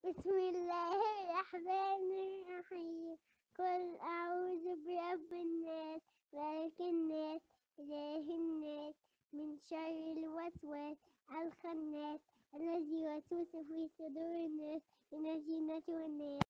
بسم الله الرحمن الرحيم. قل أعوذ برب الناس، ملك الناس، إله الناس، من شر الوسواس الخناس الذي يوسوس في صدور الناس من الجنة والناس.